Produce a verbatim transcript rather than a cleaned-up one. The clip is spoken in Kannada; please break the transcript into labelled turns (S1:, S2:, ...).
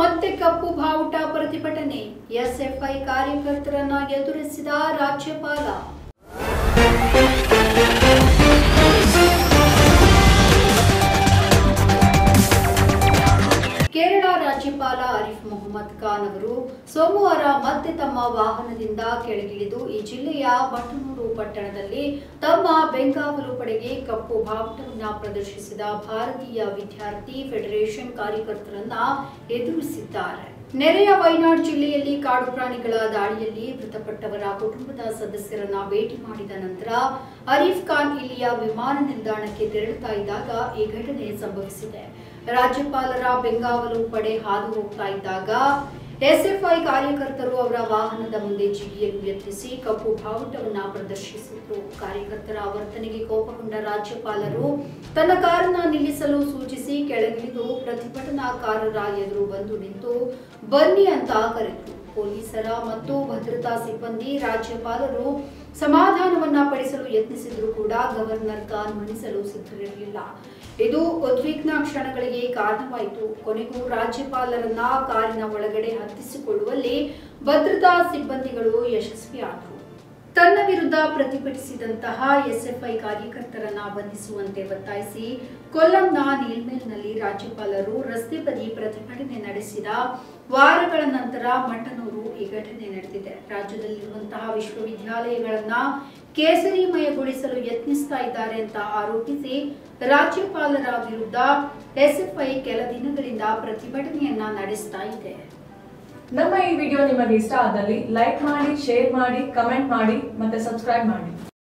S1: ಮತ್ತೆ ಕಪ್ಪು ಬಾವುಟ ಪ್ರತಿಭಟನೆ. ಎಸ್ಎಫ್ಐ ಕಾರ್ಯಕರ್ತರನ್ನ ಎದುರಿಸಿದ ರಾಜ್ಯಪಾಲ. ಕೇರಳ ರಾಜ್ಯಪಾಲ ಆರಿಫ್ ಮೊಹಮ್ಮದ್ ಖಾನ್ ಅವರು ಸೋಮವಾರ ಮತ್ತೆ ತಮ್ಮ ವಾಹನದಿಂದ ಕೆಳಗಿಳಿದು ಈ ಜಿಲ್ಲೆಯ ಮಠನೂರು ಪಟ್ಟಣದಲ್ಲಿ ತಮ್ಮ ಬೆಂಗಾವಲು ಪಡೆಗೆ ಕಪ್ಪು ಬಾವುಟವನ್ನು ಪ್ರದರ್ಶಿಸಿದ ಭಾರತೀಯ ವಿದ್ಯಾರ್ಥಿ ಫೆಡರೇಷನ್ ಕಾರ್ಯಕರ್ತರನ್ನ ಎದುರಿಸಿದ್ದಾರೆ. ನೆರೆಯ ವಯನಾಡ್ ಜಿಲ್ಲೆಯಲ್ಲಿ ಕಾಡು ಪ್ರಾಣಿಗಳ ದಾಳಿಯಲ್ಲಿ ಮೃತಪಟ್ಟವರ ಕುಟುಂಬದ ಸದಸ್ಯರನ್ನ ಭೇಟಿ ಮಾಡಿದ ನಂತರ ಆರಿಫ್ ಖಾನ್ ಇಲ್ಲಿಯ ವಿಮಾನ ನಿಲ್ದಾಣಕ್ಕೆ ತೆರಳುತ್ತಾ ಇದ್ದಾಗ ಈ ಘಟನೆ ಸಂಭವಿಸಿದೆ. ರಾಜ್ಯಪಾಲರ ಬೆಂಗಾವಲು ಪಡೆ ಹಾದು ಹೋಗ್ತಾ ಇದ್ದಾಗ ಎಸ್ಎಫ್ಐ ಕಾರ್ಯಕರ್ತರು ಅವರ ವಾಹನದ ಮುಂದೆ ಜಿಗಿಯಲು ಯತ್ನಿಸಿ ಕಪ್ಪು ಬಾವುಟವನ್ನ ಪ್ರದರ್ಶಿಸಿದರು. ಕಾರ್ಯಕರ್ತರ ವರ್ತನೆಗೆ ಕೋಪಗೊಂಡ ರಾಜ್ಯಪಾಲರು ತನ್ನ ಕಾರನ್ನ ನಿಲ್ಲಿಸಲು ಸೂಚಿಸಿ ಕೆಳಗಿಳಿದು ಪ್ರತಿಭಟನಾಕಾರರ ಎದುರು ಬಂದು ನಿಂತು ಬನ್ನಿ ಅಂತ ಕರೆದರು. ಪೊಲೀಸರ ಮತ್ತು ಭದ್ರತಾ ಸಿಬ್ಬಂದಿ ರಾಜ್ಯಪಾಲರು ಸಮಾಧಾನವನ್ನ ಪಡಿಸಲು ಯತ್ನಿಸಿದ್ರು ಕೂಡ ಗವರ್ನರ್ ಖಾನ್ ಮಣಿಸಲು ಸಿದ್ಧರಿರಲಿಲ್ಲ. ಇದು ಉದ್ವಿಗ್ನ ಕ್ಷಣಗಳಿಗೆ ಕಾರಣವಾಯಿತು. ಕೊನೆಗೂ ರಾಜ್ಯಪಾಲರನ್ನ ಕಾರಿನ ಒಳಗಡೆ ಹತ್ತಿಸಿಕೊಳ್ಳುವಲ್ಲಿ ಭದ್ರತಾ ಸಿಬ್ಬಂದಿಗಳು ಯಶಸ್ವಿಯಾದರು. ತನ್ನ ವಿರುದ್ಧ ಪ್ರತಿಭಟಿಸಿದಂತಹ ಎಸ್ಎಫ್ಐ ಕಾರ್ಯಕರ್ತರನ್ನ ಬಂಧಿಸುವಂತೆ ಒತ್ತಾಯಿಸಿ ಕೊಲ್ಲಂನ ನೀಲ್ಮೇಲ್ನಲ್ಲಿ ರಾಜ್ಯಪಾಲರು ರಸ್ತೆ ಬದಿ ಪ್ರತಿಭಟನೆ ನಡೆಸಿದ ವಾರಗಳ ನಂತರ ಮಠನೂರು ಈ ಘಟನೆ ನಡೆದಿದೆ. ರಾಜ್ಯದಲ್ಲಿರುವಂತಹ ವಿಶ್ವವಿದ್ಯಾಲಯಗಳನ್ನ ಕೇಸರಿಮಯಗೊಳಿಸಲು ಯತ್ನಿಸ್ತಾ ಇದ್ದಾರೆ ಅಂತ ಆರೋಪಿಸಿ ರಾಜ್ಯಪಾಲರ ವಿರುದ್ಧ ಎಸ್ಎಫ್ಐ ಕೆಲ ದಿನಗಳಿಂದ ಪ್ರತಿಭಟನೆಯನ್ನ ನಡೆಸ್ತಾ ಇದೆ.
S2: ನಮ್ಮ ಈ ವಿಡಿಯೋ ನಿಮಗೆ ಇಷ್ಟ ಆದಲ್ಲಿ ಲೈಕ್ ಮಾಡಿ, ಶೇರ್ ಮಾಡಿ, ಕಮೆಂಟ್ ಮಾಡಿ ಮತ್ತೆ ಸಬ್ಸ್ಕ್ರೈಬ್ ಮಾಡಿ.